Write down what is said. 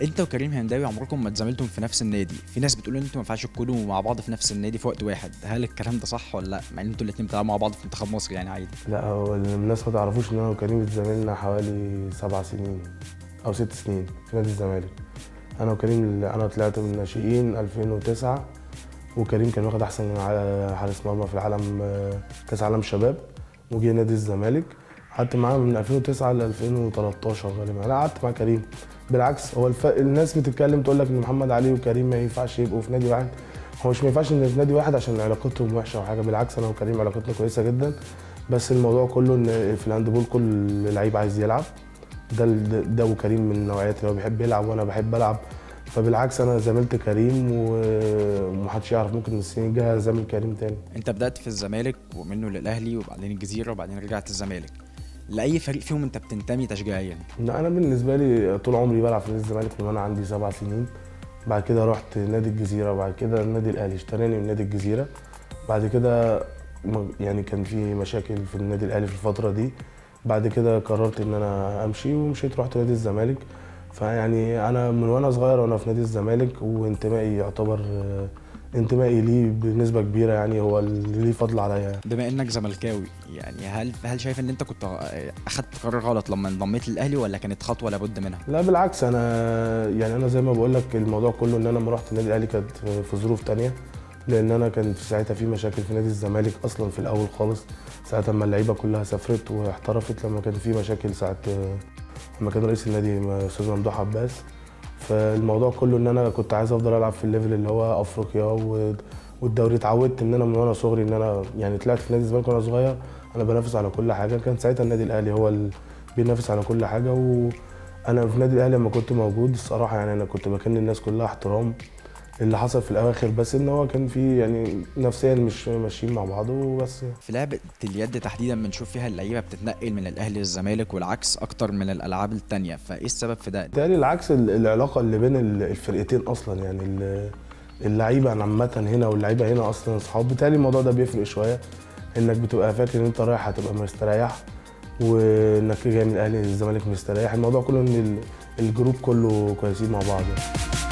انت وكريم هنداوي عمركم ما اتزاملتم في نفس النادي، في ناس بتقول ان انتوا ما ينفعش تكونوا مع بعض في نفس النادي في وقت واحد، هل الكلام ده صح ولا لا؟ مع ان انتوا الاثنين بتلعبوا مع بعض في منتخب مصر يعني عادي. لا، هو الناس ما تعرفوش ان انا وكريم اتزاملنا حوالي 7 سنين او 6 سنين في نادي الزمالك. انا وكريم انا طلعت من الناشئين 2009، وكريم كان واخد احسن حارس مرمى في العالم، كاس عالم شباب، وجه نادي الزمالك. قعدت معاه من 2009 ل 2013 غالبا. انا قعدت مع كريم. بالعكس، هو الناس بتتكلم تقول لك ان محمد علي وكريم ما ينفعش يبقوا في نادي واحد. هو مش ما ينفعش ان في نادي واحد عشان علاقتهم وحشه او حاجه، بالعكس انا وكريم علاقتنا كويسه جدا. بس الموضوع كله ان في الهاندبول كل لعيب عايز يلعب. ده وكريم من النوعيات اللي هو بيحب يلعب وانا بحب العب. فبالعكس انا زميلت كريم ومحدش يعرف، ممكن السنين الجايه زميل كريم تاني. انت بدأت في الزمالك ومنه للاهلي وبعدين الجزيرة وبعدين رجعت الزمالك، لاي فريق فيهم انت بتنتمي تشجيعيا؟ لا، انا بالنسبه لي طول عمري بلعب في نادي الزمالك من وانا عندي 7 سنين. بعد كده رحت نادي الجزيره، وبعد كده النادي الاهلي اشتراني من نادي الجزيره. بعد كده يعني كان في مشاكل في النادي الاهلي في الفتره دي. بعد كده قررت ان انا امشي ومشيت، رحت نادي الزمالك. فيعني انا من وانا صغير وانا في نادي الزمالك، وانتمائي يعتبر انتمائي ليه بنسبه كبيره، يعني هو اللي ليه فضل عليا. بما انك زملكاوي يعني هل شايف ان انت كنت اخدت قرار غلط لما انضميت للاهلي ولا كانت خطوة لابد منها؟ لا بالعكس، انا زي ما بقول لك الموضوع كله ان انا لما رحت النادي الاهلي كانت في ظروف تانية. لان انا كان في ساعتها في مشاكل في نادي الزمالك اصلا في الاول خالص، ساعه ما اللعيبه كلها سافرت واحترفت. لما كان في مشاكل ساعه لما كان رئيس النادي استاذ ممدوح عباس. فالموضوع كله ان انا كنت عايز افضل العب في الليفل اللي هو افريقيا والدوري. اتعودت ان انا من وانا صغري ان انا يعني طلعت في نادي الزمالك وانا صغير انا بنافس على كل حاجه. كان ساعتها النادي الاهلي هو اللي بينافس على كل حاجه. وانا في النادي الاهلي لما كنت موجود الصراحه يعني انا كنت بكن الناس كلها احترام. اللي حصل في الاواخر بس ان هو كان في يعني نفسيا مش ماشيين مع بعض وبس. في لعبة اليد تحديدا بنشوف فيها اللعيبة بتتنقل من الاهلي للزمالك والعكس اكتر من الالعاب التانية، فايه السبب في ده؟ بالتالي العكس، العلاقه اللي بين الفرقتين اصلا، يعني اللعيبه عامه هنا واللعيبه هنا اصلا اصحاب. بالتالي الموضوع ده بيفرق شويه، انك بتبقى فاكر ان انت رايح هتبقى مستريح، وانك جاي من الاهلي للزمالك مستريح. الموضوع كله ان الجروب كله كويسين مع بعض يعني.